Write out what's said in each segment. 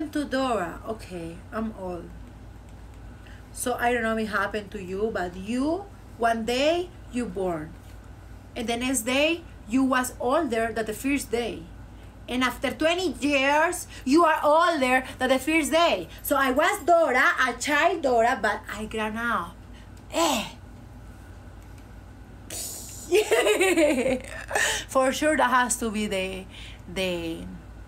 happened to Dora? Okay, I'm old. So I don't know if it happened to you, but you, one day, you born. And the next day, you was older than the first day. And after 20 years, you are older than the first day. So I was Dora, a child Dora, but I grown up. For sure that has to be the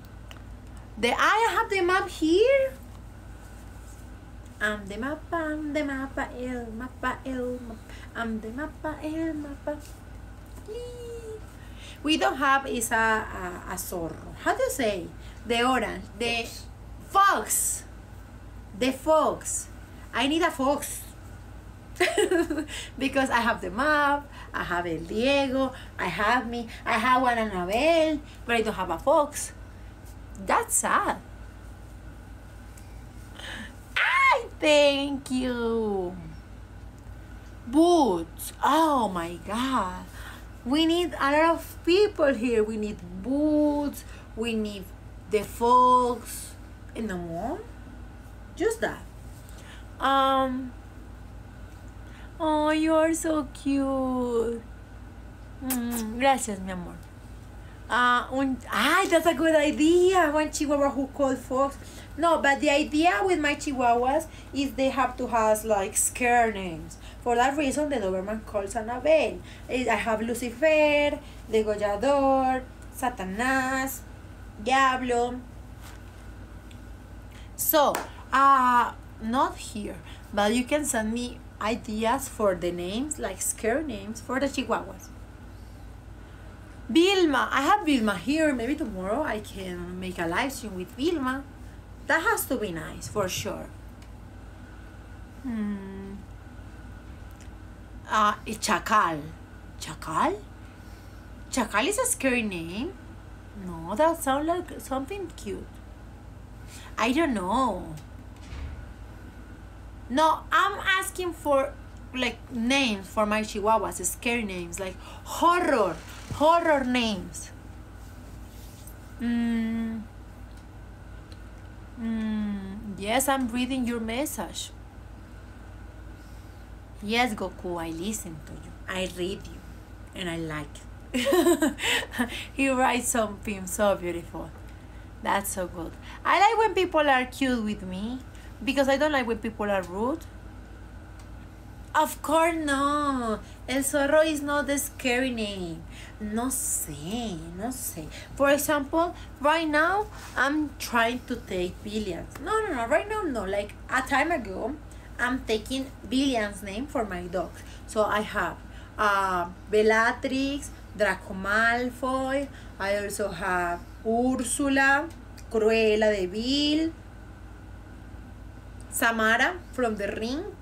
I have the map here. I'm the mapa, el mapa, el mapa. I'm the mapa, el mapa. We don't have is a zorro. How do you say? The orange. The fox. The fox. I need a fox. Because I have the map, I have El Diego, I have me, I have one Annabelle, but I don't have a fox. That's sad. I thank you. Boots. Oh my God. We need a lot of people here. We need boots. We need the fox. And no more. Just that. Oh, you are so cute. Gracias, mi amor. That's a good idea. One chihuahua who called fox. No, but the idea with my chihuahuas is they have to have like scare names. For that reason, the Doberman calls Annabelle. I have Lucifer, Degollador, Satanás, Diablo. So, not here, but you can send me ideas for the names, like scare names for the chihuahuas. Vilma, I have Vilma here. Maybe tomorrow I can make a live stream with Vilma. That has to be nice for sure. Chacal. Chacal? Chacal is a scary name. No, that sounds like something cute. I don't know. No, I'm asking for like names for my chihuahuas, scary names, like horror names. Yes, I'm reading your message. Yes, Goku, I listen to you. I read you. And I like it. He writes something so beautiful. That's so good. I like when people are cute with me, because I don't like when people are rude. Of course no. El Zorro is not the scary name. No sé. For example, right now, I'm trying to take Billions. No. Right now, no. Like a time ago, I'm taking Billions name for my dogs. So I have Bellatrix, Draco Malfoy. I also have Ursula, Cruella de Vil, Samara from The Ring,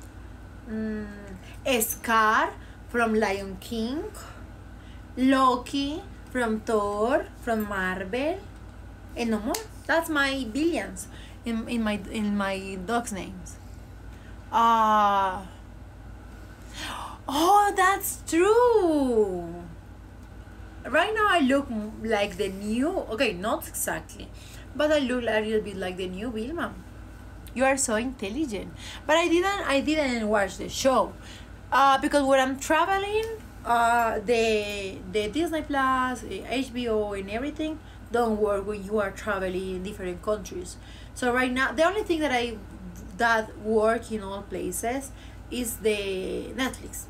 Scar from Lion King, Loki from Thor, from Marvel, and no more. That's my Billions in my dogs' names. Oh, that's true. Right now I look like the new, okay, not exactly, but I look a little bit like the new Vilma. You are so intelligent. But I didn't watch the show because when I'm traveling, the Disney Plus, HBO, and everything don't work when you are traveling in different countries. So right now, the only thing that work in all places is the Netflix.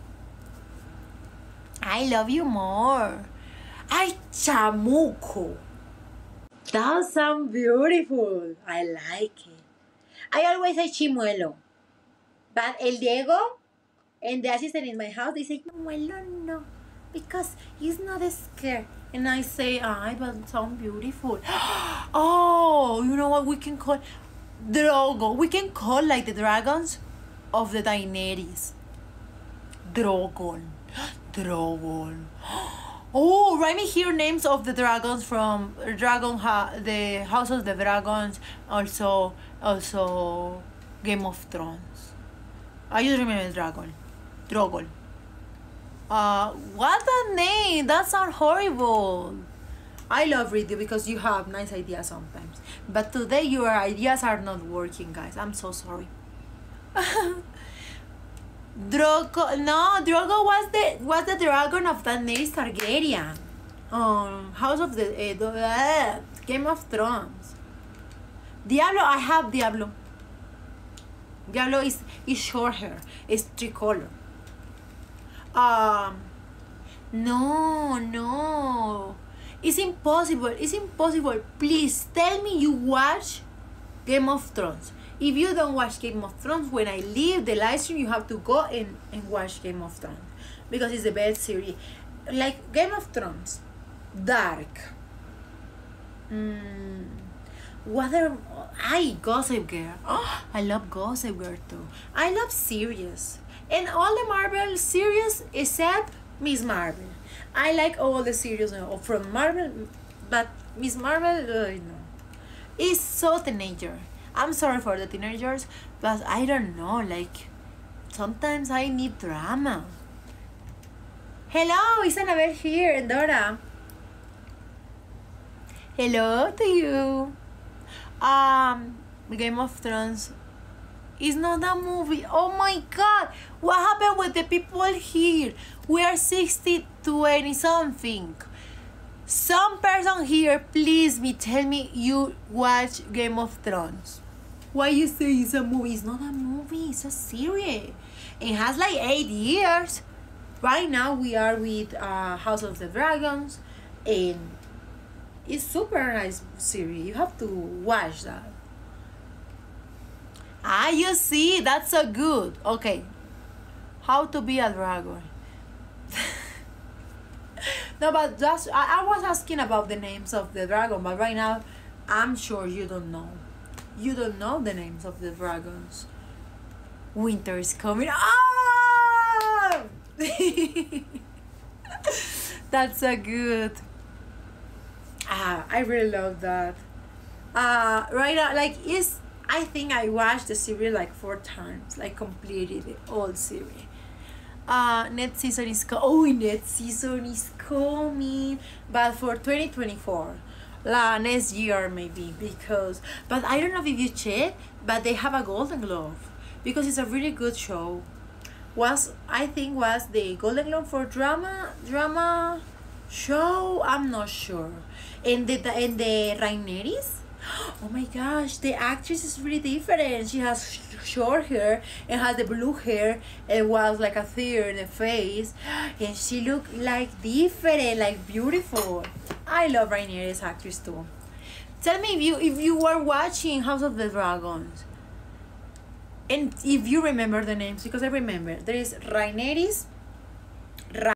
I love you more. Ay, chamuco. That sounds beautiful. I like it. I always say chimuelo. But El Diego and the assistant in my house, they say chimuelo no. Because he's not scared. And I say, it will sound beautiful. Oh, you know what we can call? Drogo. We can call like the dragons of the Daenerys. Drogon. Drogon. Oh, write me here names of the dragons from the House of the Dragons, also Game of Thrones. I just remember Dragon. What a name! That sounds horrible. I love read you because you have nice ideas sometimes. But today your ideas are not working, guys. I'm so sorry. Drogo, no, Drogo was the dragon of Daenerys Targaryen. House of the Game of Thrones. Diablo, I have Diablo. Diablo is short hair. It's tricolor. No. It's impossible. It's impossible. Please tell me you watch Game of Thrones. If you don't watch Game of Thrones, when I leave the live stream, you have to go and watch Game of Thrones. Because it's the best series. Like Game of Thrones. Dark. Gossip Girl. Oh, I love Gossip Girl too. I love series. And all the Marvel series except Miss Marvel. I like all the series from Marvel, but Miss Marvel, no. It's so teenager. I'm sorry for the teenagers, but I don't know, like, sometimes I need drama. Hello, it's Annabelle here, Dora. Hello to you. Game of Thrones is not a movie. Oh my god, what happened with the people here? We are 20 something. Some person here, please tell me you watch Game of Thrones. Why you say it's a movie? It's not a movie, it's a series. It has like 8 years. Right now we are with House of the Dragons, and it's super nice series. You have to watch that. You see, that's so good. Okay, how to be a dragon. No, but just I was asking about the names of the dragon, but right now I'm sure you don't know. You don't know the names of the dragons. Winter is coming. Ah! That's so good. I really love that. Right now, like, I think I watched the series like 4 times, like completed the whole series. Next season is next season is coming, but for 2024, next year maybe, but I don't know if you check, but they have a Golden Globe because it's a really good show. I think was the Golden Globe for drama show. I'm not sure. And the Rhaenyra. Oh my gosh, the actress is really different. She has short hair and has the blue hair and was like a tear in the face, and she looked like different, like beautiful. I love Rhaenyra's actress too. Tell me if you were watching House of the Dragons, and if you remember the names, because I remember there is Rhaenyra's